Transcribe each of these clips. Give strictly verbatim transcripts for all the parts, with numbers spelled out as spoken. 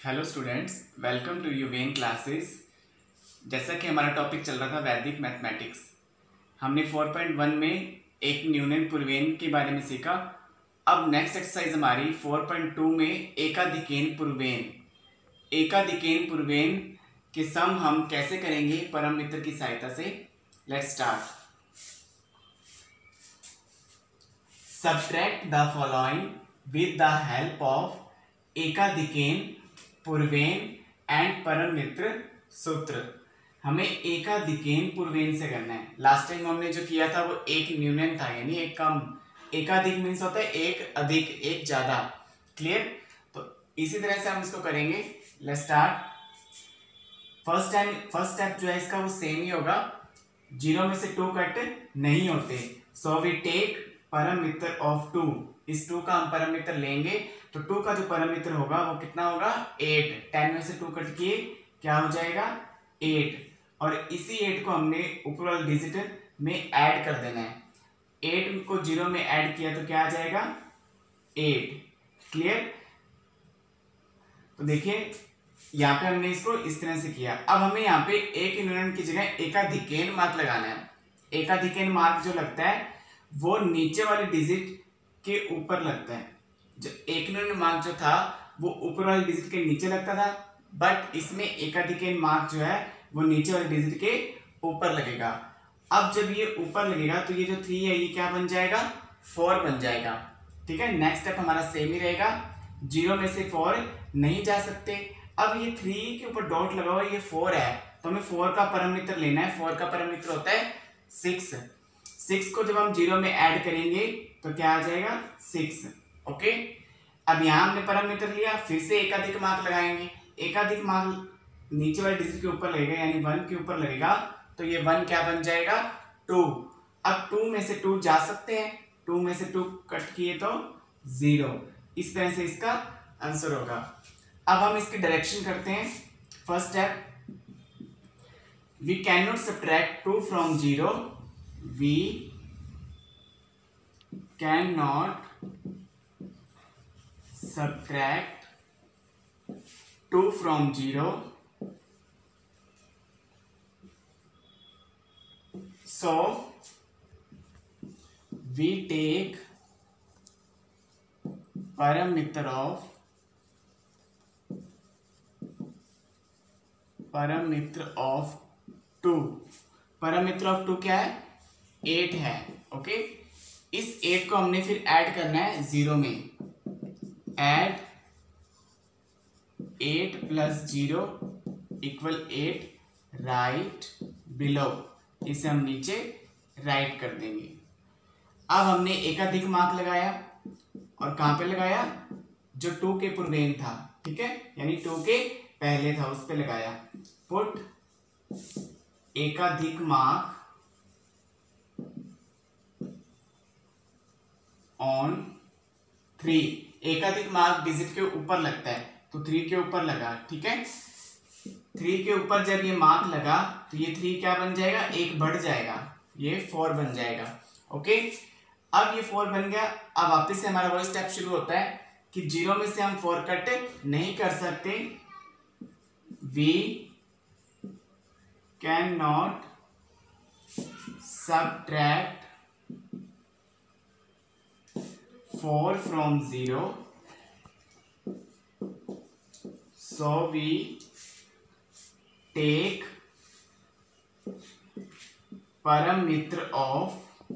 Hello students, welcome to यूवेन classes. जैसा कि हमारा टॉपिक चल रहा था वैदिक मैथमेटिक्स, हमने चार पॉइंट वन में एक न्यूनन पूर्वेन के बारे में सीखा। अब नेक्स्ट एक्सरसाइज हमारी चार पॉइंट टू में एकाधिकेन पूर्वेन एकाधिकेन पूर्वेन के सम हम कैसे करेंगे परम मित्र की सहायता से। Let's start. Subtract the following with the help of एकाधिकेन पूर्वेन एंड परम मित्र सूत्र। हमें एकाधिकेन पूर्वेन से करना है। लास्ट टाइम हमने जो किया था वो एक न्यूनन था, यानी एक कम। एकाधिक मीन्स होता है एक अधिक, एक ज्यादा। क्लियर? तो इसी तरह से हम इसको करेंगे। Let's start. First time first step जो है इसका वो सेम ही होगा। जीरो में से टू कट नहीं होते, सो वी टेक परम मित्र ऑफ टू। इस टू का हम परम मित्र लेंगे तो टू का जो परम मित्र होगा वो कितना होगा? एट। टेन में से टू कट किए क्या हो जाएगा? एट। और इसी एट को हमने ऊपर वाले डिजिट में ऐड कर देना है। एट को जीरो में ऐड किया तो क्या आ जाएगा? एट। क्लियर? तो देखिए यहाँ पे हमने इसको इस तरह से किया। अब हमें यहाँ पे एक न्यूनन की जगह एकाधिकेन मार्क लगाना है। एकाधिकेन मार्क जो लगता है वो नीचे वाले डिजिट के ऊपर लगता है। जो एक न्यूनन मार्क जो था वो ऊपर वाले डिजिट के नीचे लगता था, बट इसमें एकाधिकेन मार्क जो है वो नीचे वाले डिजिट के ऊपर लगेगा। अब जब ये ऊपर लगेगा तो ये जो थ्री है ये क्या बन जाएगा? फोर बन जाएगा। ठीक है, नेक्स्ट स्टेप हमारा सेम ही रहेगा। जीरो में से फोर नहीं जा सकते। अब ये थ्री के ऊपर डॉट लगा हुआ, ये फोर है तो हमें फोर का परम मित्र लेना है। फोर का परम मित्र होता है सिक्स। सिक्स को जब हम जीरो में ऐड करेंगे तो क्या आ जाएगा? सिक्स। ओके, अब यहां हमने परम मित्र लिया, फिर से एकाधिक मार्क लगाएंगे। एकाधिक मार्क नीचे वाले डिजिट के ऊपर लगेगा, यानी वन के ऊपर लगेगा तो ये वन क्या बन जाएगा? टू। अब टू में से टू जा सकते हैं, टू में से टू कट किए तो जीरो। इस तरह से इसका आंसर होगा। अब हम इसकी डायरेक्शन करते हैं। First step, we can not subtract two from zero. We can not subtract two from zero, so we take parameter of parameter of two। parameter of two क्या है? एट है। ओके, इस एट को हमने फिर add करना है zero में। Add eight plus zero equal eight right below. इसे हम नीचे राइट कर देंगे। अब हमने एकाधिक मार्क लगाया और कहां पे लगाया? जो टू के पूर्वेन था। ठीक है, यानी टू के पहले था उस पे लगाया। पुट एकाधिक मार्क ऑन थ्री। एकाधिक मार्क डिजिट के ऊपर लगता है तो थ्री के ऊपर लगा। ठीक है, थ्री के ऊपर जब ये मार्क लगा तो ये थ्री क्या बन जाएगा? एक बढ़ जाएगा, ये फोर बन जाएगा। ओके, अब ये फोर बन गया। अब वापस से हमारा वही स्टेप शुरू होता है कि जीरो में से हम फोर कट नहीं कर सकते। We can not subtract four from zero, so we take परम मित्र of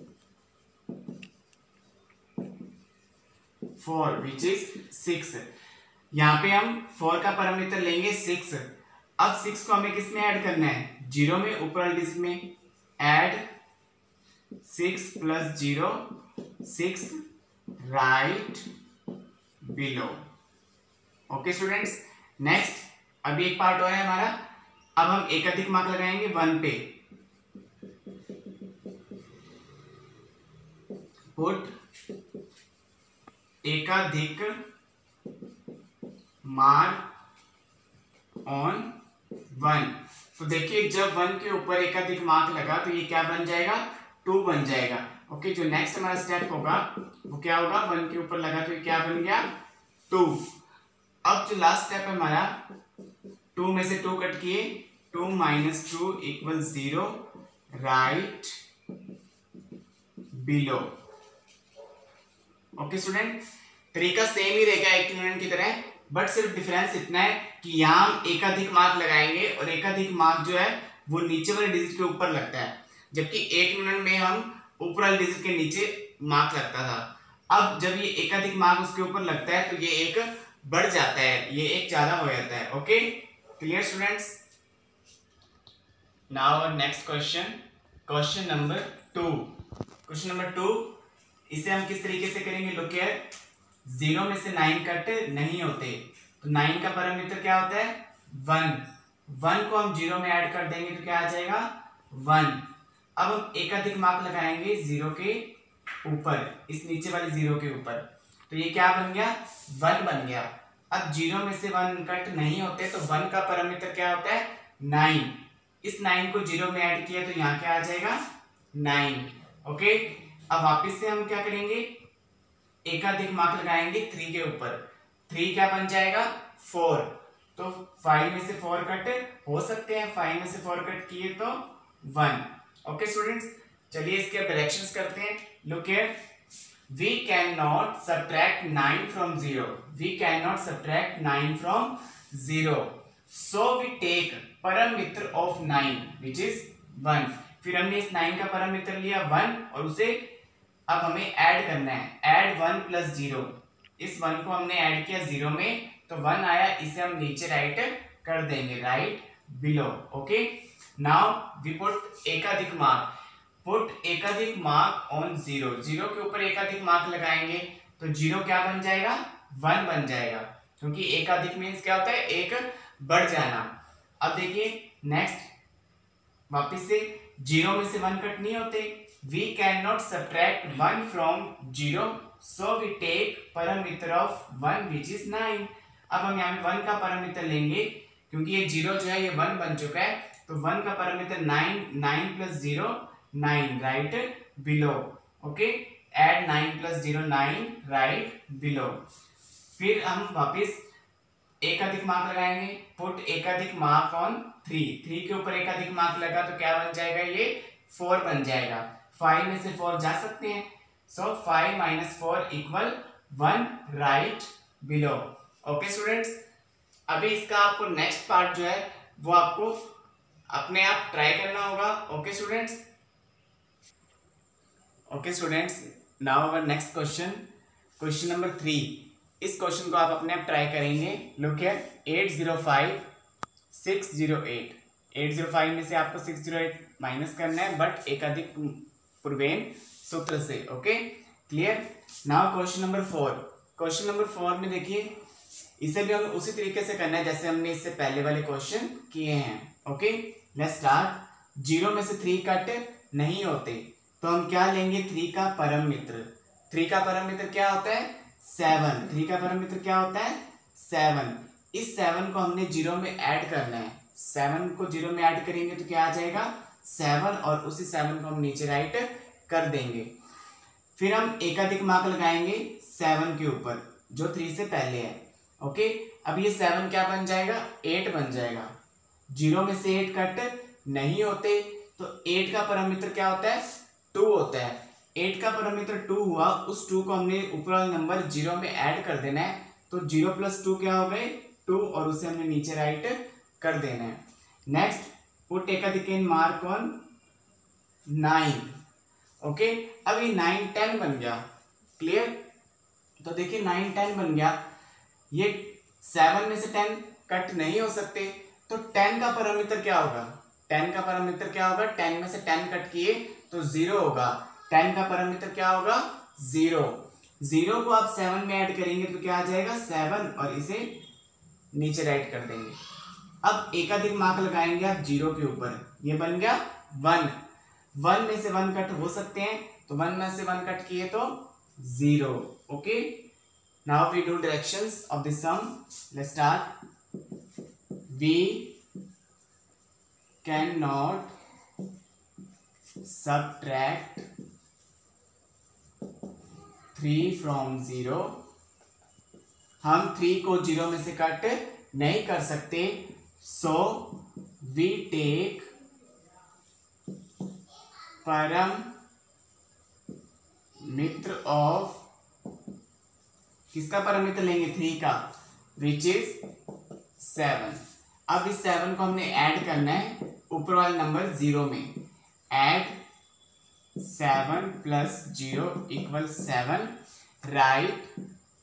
four which is six। यहां पे हम four का परम मित्र लेंगे सिक्स। अब सिक्स को हमें किस में ऐड करना है? जीरो में, ऊपर वाले डिजिट में। Add six plus zero, six right below. Okay students, next अभी एक पार्ट और है हमारा। अब हम एकाधिक मार्क लगाएंगे वन पे। पुट एकाधिक मार्क ऑन वन। तो देखिए जब वन के ऊपर एकाधिक मार्क लगा तो ये क्या बन जाएगा? टू बन जाएगा। ओके, जो नेक्स्ट हमारा स्टेप होगा वो क्या होगा? वन के ऊपर लगा तो क्या बन गया? टू। अब जो लास्ट स्टेप है हमारा, टू में से टू कट किए, two minus two equal zero, right below. Okay student, तरीका सेम ही रहेगा एक यूनियन की तरह, बट सिर्फ डिफरेंस इतना है कि यहाँ हम एकाधिक मार्क लगाएंगे और एकाधिक मार्क जो है वो नीचे वाले डिजिट के ऊपर लगता है, जबकि एक यूनियन में हम ऊपर वाले डिजिट के नीचे मार्क लगता था। अब जब ये एकाधिक मार्क उसके ऊपर लगता है तो ये एक बढ़ जाता है, ये एक ज्यादा हो जाता है। Okay clear students? Now next question, question number two. Question number two, इसे हम किस तरीके से करेंगे? लुक हियर, जीरो में से नाइन कट नहीं होते, तो नाइन का पैरामीटर क्या होता है? वन। वन को हम जीरो में ऐड कर देंगे तो क्या आ जाएगा? वन। अब हम एकाधिक मार्क लगाएंगे जीरो के ऊपर, इस नीचे वाले जीरो के ऊपर, तो ये क्या बन गया? वन बन गया। अब जीरो में से वन कट नहीं होते तो वन का पैरामीटर क्या होता है? नाइन। इस नाइन को जीरो में ऐड किया तो यहाँ क्या आ जाएगा? नाइन। ओके, अब वापस से हम क्या करेंगे? एकाधिक मार्क लगाएंगे थ्री के ऊपर, थ्री क्या बन जाएगा? फोर। तो फाइव में से फोर कट हो सकते हैं, फाइव में से फोर कट किए तो वन। ओके स्टूडेंट्स, चलिए इसके डायरेक्शंस करते हैं। Look here, we cannot subtract nine from zero, we cannot subtract nine from zero, so we take parameter of nine which is one. फिर हमने इस नाइन का पैरामीटर लिया वन और उसे अब हमें ऐड करना है, ऐड वन प्लस जीरो। इस वन को हमने ऐड किया जीरो में तो वन आया, इसे हम नीचे राइट कर देंगे, right below. Okay, now we put एकाधिक मार्क, पुट एकाधिक मार्क ऑन जीरो, जीरो के ऊपर एकाधिक मार्क लगाएंगे तो जीरो क्या बन जाएगा? वन बन जाएगा, क्योंकि एकाधिक मीन्स क्या होता है? एक बढ़ जाना। अब देखिए नेक्स्ट, वापिस से जीरो में से वन कट नहीं होते, we cannot subtract one from zero, so we take parameter of one which is nine. अब हम यहाँ वन का पैरामीटर लेंगे, क्योंकि ये जीरो जो है ये वन बन चुका है, तो वन का parameter nine, nine plus zero nine, right below. Okay, add nine plus zero nine, right below. फिर हम वापस एकाधिक मार्क लगाएंगे, पुट एकाधिक मार्क ऑन थ्री, थ्री के ऊपर एकाधिक मार्क लगा तो क्या बन जाएगा? ये फोर बन जाएगा। फाइव में से फोर जा सकते हैं, so five minus four equal one, right below. Okay students, अभी इसका आपको नेक्स्ट पार्ट जो है वो आपको अपने आप ट्राई करना होगा। Okay students, okay students, now our next question, question number three. इस क्वेश्चन को आप अपने आप ट्राई करेंगे। Look here, eight zero five six zero eight, eight zero five में से आपको सिक्स जीरो एट माइनस करना है, बट एकाधिक पूर्वेन सूत्र से। Okay clear? Now question number four, question number four में देखिए, इसे भी हमें उसी तरीके से करना है जैसे हमने इससे पहले वाले क्वेश्चन किए हैं। Okay let's start. जीरो में से थ्री कट नहीं होते तो हम क्या लेंगे? थ्री का पैरामीटर, थ्री का पैरामीटर क्या होता है? सेवन। थ्री का पैरामीटर क्या होता है? सेवन। इस सेवन को हमने जीरो में ऐड करना है, सेवन को जीरो में ऐड करेंगे तो क्या आ जाएगा? सेवन, और उसी सेवन को हम नीचे राइट कर देंगे। फिर हम एकाधिक मार्क लगाएंगे सेवन के ऊपर जो थ्री से पहले है। ओके, अब ये सेवन क्या बन जाएगा? एट बन जाएगा। जीरो में से एट कट नहीं होते तो एट का पैरामीटर क्या होता है? टू होता है। एट का पैरामीटर टू हुआ, उस टू को हमने ऊपर वाला नंबर जीरो में ऐड कर देना है, तो जीरो प्लस टू क्या हो गए? टू, और उसे हमने नीचे राइट कर देना है। नेक्स्ट, पुट एकाधिक मार्क ऑन नाइन। ओके, अब ये नाइन टेन बन गया। क्लियर? तो देखिए नाइन टेन बन गया, ये सेवन में से टेन कट नहीं हो सकते, तो टेन का पैरामीटर क्या होगा? टेन का पैरामीटर क्या होगा? टेन में से टेन कट किए तो जीरो होगा। टेन का पैरामीटर क्या होगा? जीरो। जीरो को आप सेवन में ऐड करेंगे तो क्या आ जाएगा? सेवन, और इसे नीचे राइट कर देंगे। अब एकाधिक मार्क लगाएंगे आप जीरो के ऊपर, ये बन गया वन। वन में से वन कट हो सकते हैं, तो वन में से वन कट किए तो zero. Okay, now we do directions of this sum. Let's start. We can not subtract three from zero, हम थ्री को जीरो में से कट नहीं कर सकते, सो वी टेक परम मित्र ऑफ, किसका परम मित्र लेंगे, थ्री का, विच इज सेवन। अब इस सेवन को हमने ऐड करना है ऊपर वाले नंबर जीरो में। Add seven plus zero equal seven, right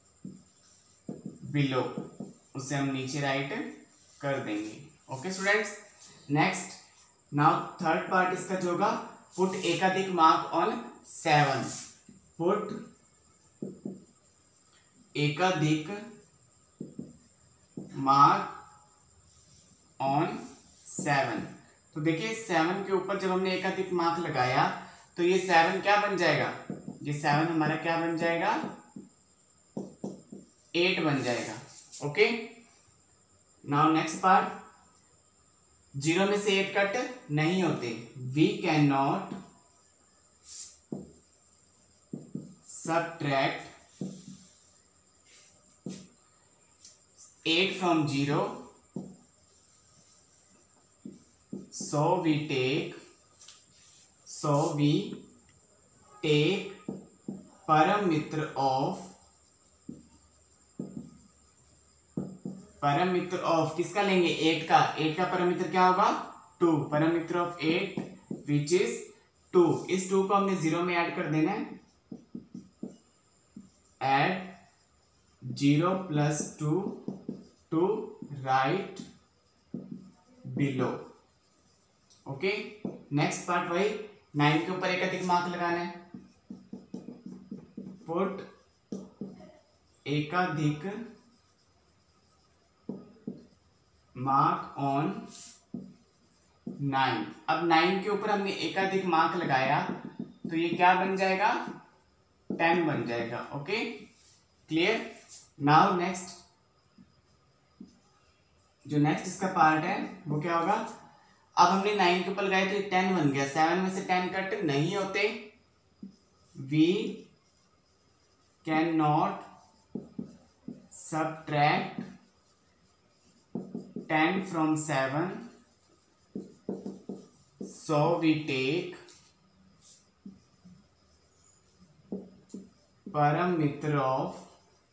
below, उसे हम नीचे राइट कर देंगे। Okay students, next now third part इसका जो होगा, पुट एकाधिक मार्क ऑन सेवन। पुट एकाधिक मार्क ऑन सेवन। तो देखिए सेवन के ऊपर जब हमने एकाधिक मार्क लगाया तो ये सेवन क्या बन जाएगा, ये सेवन हमारा क्या बन जाएगा, एट बन जाएगा। Okay, now next part, zero में से एट कट नहीं होते, we can not subtract eight from zero, so we take so we take परम मित्र ऑफ, परम मित्र ऑफ किसका लेंगे, एट का। एट का परम मित्र क्या होगा, टू। परम मित्र of eight which is two. इस टू को हमने जीरो में ऐड कर देना है। Add zero plus two two right below. Okay, next part वही, नाइन के ऊपर एकाधिक मार्क लगाना है। पुट एकाधिक मार्क ऑन नाइन। अब नाइन के ऊपर हमने एकाधिक मार्क लगाया तो ये क्या बन जाएगा, टेन बन जाएगा। Okay clear. नाउ नेक्स्ट, जो नेक्स्ट इसका पार्ट है वो क्या होगा, अब हमने नाइन के ऊपर लगाया तो ये टेन बन गया, सेवन में से टेन कट नहीं होते, we can not subtract ten from seven, so we take परम मित्र of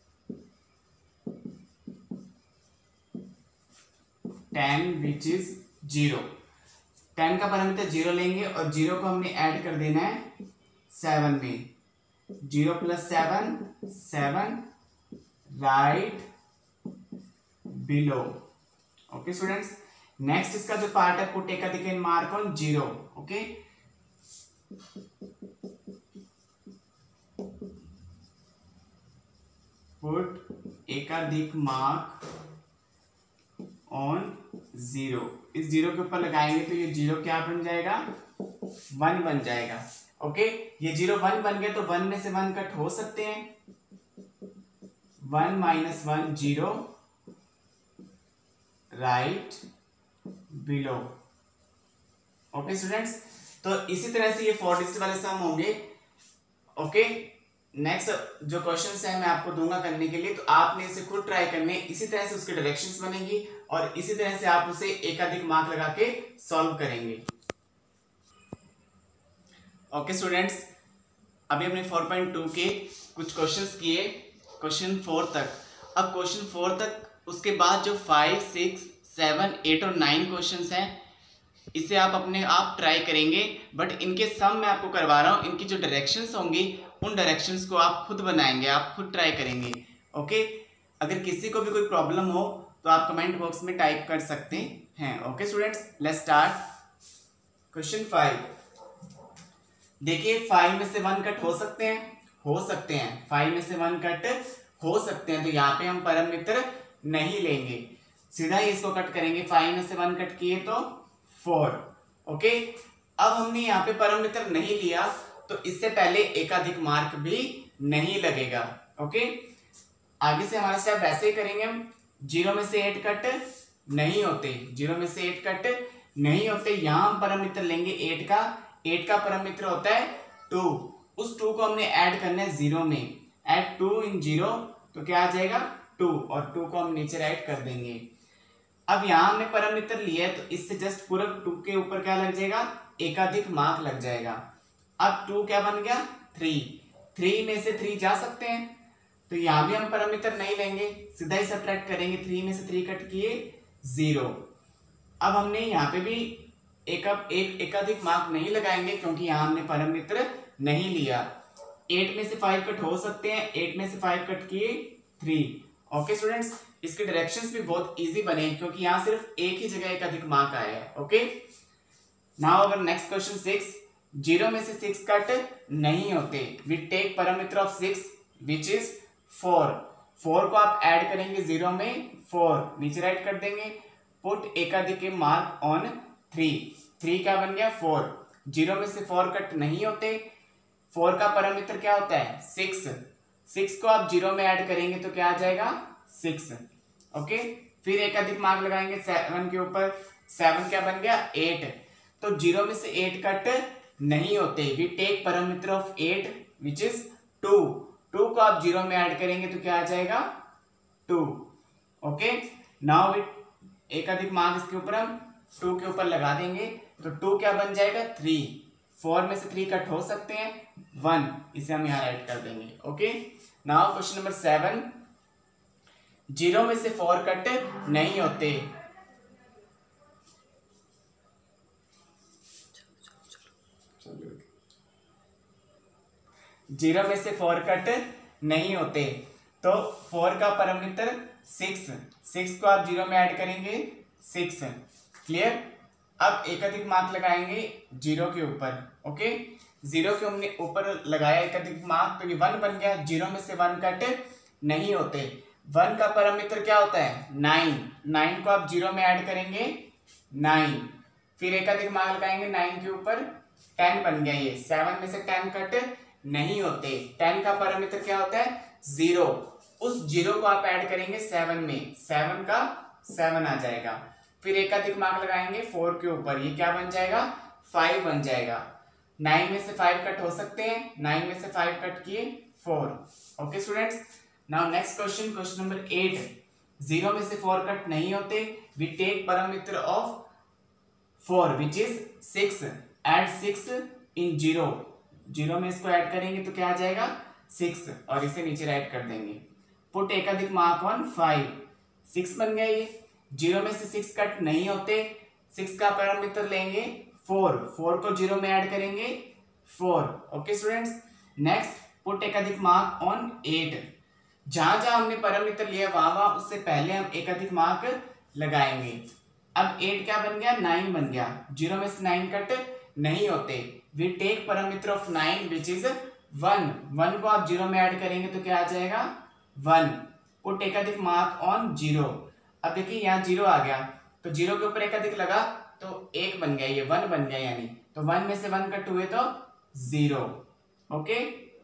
ten which is zero. Ten का परम मित्र जीरो लेंगे और जीरो को हमने ऐड कर देना है सेवन में। Zero plus seven, seven right below. Okay students, next इसका जो पार्ट है, पुट एकाधिक mark on zero. Okay, put एकाधिक मार्क ऑन जीरो। इस जीरो के ऊपर लगाएंगे तो ये जीरो क्या बन जाएगा, वन बन जाएगा। ओके, ये जीरो वन बन गया तो वन में से वन कट हो सकते हैं। One minus one zero right below. Okay students, तो इसी तरह से ये फोर डिजिट वाले सम होंगे। ओके, नेक्स्ट जो क्वेश्चंस है मैं आपको दूंगा करने के लिए, तो आपने इसे खुद ट्राई करने, इसी तरह से उसके डायरेक्शंस बनेंगी और इसी तरह से आप उसे एकाधिक मार्क लगा के सॉल्व करेंगे। ओके स्टूडेंट्स, अभी हमने फोर पॉइंट टू के कुछ क्वेश्चंस किए क्वेश्चन फोर तक। अब क्वेश्चन फोर तक, उसके बाद जो फाइव सिक्स सेवन एट और नाइन क्वेश्चंस हैं, इसे आप अपने आप ट्राई करेंगे, बट इनके सम मैं आपको करवा रहा हूँ। इनकी जो डायरेक्शंस होंगी उन डायरेक्शंस को आप खुद बनाएंगे, आप खुद ट्राई करेंगे। ओके, अगर किसी को भी कोई प्रॉब्लम हो तो आप कमेंट बॉक्स में टाइप कर सकते हैं। Okay students, let's start. Question five, देखिए फाइव में से वन कट हो सकते हैं, हो सकते हैं फाइव में से वन कट हो सकते हैं, तो यहाँ पे हम परम मित्र नहीं लेंगे, सीधा ही इसको कट करेंगे। फाइव में से वन कट किए तो फोर। ओके, अब हमने यहाँ पे परम मित्र नहीं लिया तो इससे पहले एकाधिक मार्क भी नहीं लगेगा। ओके, आगे से हमारा स्टेप वैसे ही करेंगे हम। जीरो में से एट कट नहीं होते, जीरो में से एट कट नहीं होते, यहाँ हम परम मित्र लेंगे एट का। एट का परम मित्र होता है टू, उस टू को हमने ऐड करना है जीरो में। ऐड टू इन जीरो तो क्या आ जाएगा, टू, और टू को हम नीचे राइट कर देंगे। अब यहाँ हमने परम मित्र लिया है तो इससे जस्ट पूरा टू के ऊपर क्या लग जाएगा, एकाधिक मार्क लग जाएगा। अब टू क्या बन गया, थ्री, थ्री में से थ्री जा सकते हैं तो यहाँ भी हम परम मित्र नहीं लेंगे, सीधा ही सब्ट्रैक्ट करेंगे, थ्री में से थ्री कट किए जीरो। अब हमने यहाँ पे भी एक एक एकाधिक मार्क नहीं लगाएंगे क्योंकि यहाँ हमने परम मित्र नहीं लिया। एट में से फाइव कट हो सकते हैं, एट में से फाइव कट किए थ्री। ओके स्टूडेंट्स, इसके डायरेक्शंस भी बहुत इजी बने क्योंकि यहाँ सिर्फ एक ही जगह एक अधिक मार्क आया है। Okay, now our next question six, zero में से सिक्स कट नहीं होते, we take parameter of six which is four. Four को आप ऐड करेंगे जीरो में, फोर नीचे राइट कर देंगे, पुट एकाधिक मार्क ऑन थ्री, थ्री क्या बन गया फोर। जीरो में से फोर कट नहीं होते, फोर का पैरामीटर क्या होता है सिक्स, सिक्स को आप जीरो में ऐड करेंगे तो क्या आ जाएगा सिक्स। ओके, फिर एक अधिक मार्क लगाएंगे सेवन के ऊपर, सेवन क्या बन गया एट, तो जीरो में से एट कट नहीं होते, we take parameter of eight which is two, two को आप जीरो में ऐड करेंगे तो क्या आ जाएगा टू। ओके, नाउ एक अधिक मार्क इसके ऊपर हम टू के ऊपर लगा देंगे तो टू क्या बन जाएगा थ्री, फोर में से थ्री कट हो सकते हैं वन, इसे हम यहाँ राइट कर देंगे। Okay, now question number seven, zero में से फोर कट नहीं होते, जीरो में से फोर कट नहीं होते तो फोर का पैरामीटर सिक्स, सिक्स को आप जीरो में ऐड करेंगे सिक्स। क्लियर, अब एक अधिक मार्क लगाएंगे जीरो के ऊपर। ओके, जीरो के हमने ऊपर लगाया एक अधिक मार्क तो ये वन बन गया, जीरो में से वन कट नहीं होते, वन का पैरामीटर क्या होता है नाइन, नाइन को आप जीरो में ऐड करेंगे नाइन, फिर एक अधिक मार्क लगाएंगे नाइन के ऊपर, टेन बन गया ये, सेवन में से टेन कट नहीं होते, टेन का पैरामीटर क्या होता है जीरो, उस जीरो को आप ऐड करेंगे सेवन में, सेवन का सेवन आ जाएगा, फिर एक अधिक मार्क लगाएंगे फोर के ऊपर, ये क्या बन जाएगा फाइव बन जाएगा, नाइन में से फाइव कट हो सकते हैं, नाइन में से फाइव कट किए four. Okay students, now next question, question number eight, zero में से फोर कट नहीं होते, we take parameter of four which is six, add six in zero, zero में इसको ऐड करेंगे तो क्या आ जाएगा सिक्स, और इसे नीचे राइट कर देंगे, पुट एक अधिक मार्क ऑन फाइव, सिक्स बन गया ये, जीरो में से सिक्स कट नहीं होते, सिक्स का पैरामीटर लेंगे फोर, फोर को जीरो में ऐड करेंगे four. Okay students, next put एक अधिक मार्क ऑन एट, जहां जहां हमने पैरामीटर लिया वहां वहां उससे पहले हम एक अधिक मार्क लगाएंगे। अब एट क्या बन गया नाइन बन गया, जीरो में से नाइन कट नहीं होते, we take parameter of nine which is one, one को आप जीरो में ऐड करेंगे तो क्या आ जाएगा वन, पुट एक अधिक मार्क ऑन जीरो। अब देखिए यहाँ जीरो आ गया तो जीरो के ऊपर एक अधिक लगा तो एक बन गया, ये वन बन गया, यानी तो वन में से वन कट हुए तो zero. Okay,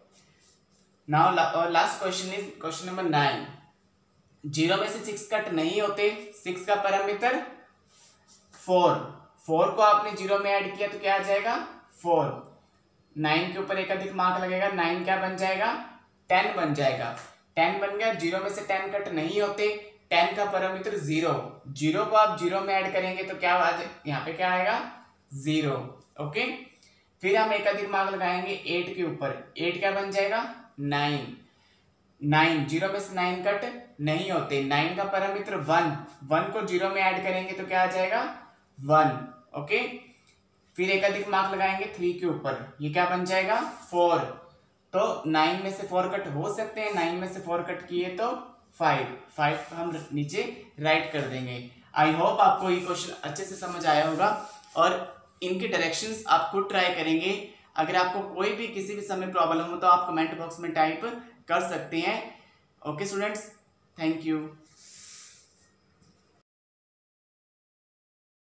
now last question is question number nine, zero में से सिक्स कट नहीं होते, सिक्स का पैरामीटर फोर, फोर को आपने जीरो में ऐड किया तो क्या आ जाएगा फोर, नाइन के ऊपर एक अधिक मार्क लगेगा, नाइन क्या बन जाएगा टेन बन जाएगा, टेन बन गया, जीरो में से टेन कट नहीं होते, टेन का पैरामीटर जीरो, जीरो को आप जीरो में ऐड करेंगे तो क्या आ जाए यहाँ पे क्या आएगा जीरो। ओके, फिर हम एक अधिक मार्क लगाएंगे एट के ऊपर, एट क्या बन जाएगा नाइन, नाइन जीरो में से नाइन कट नहीं होते, नाइन का पैरामीटर वन, वन को जीरो में ऐड करेंगे तो क्या आ जाएगा वन। ओके, फिर एक अधिक मार्क लगाएंगे थ्री के ऊपर, ये क्या बन जाएगा फोर, तो नाइन में से फोर कट हो सकते हैं, नाइन में से फोर कट किए तो फाइव, फाइव हम नीचे राइट कर देंगे। आई होप आपको ये क्वेश्चन अच्छे से समझ आया होगा और इनके डायरेक्शंस आप खुद ट्राई करेंगे। अगर आपको कोई भी किसी भी समय प्रॉब्लम हो तो आप कमेंट बॉक्स में टाइप कर सकते हैं। Okay students, thank you.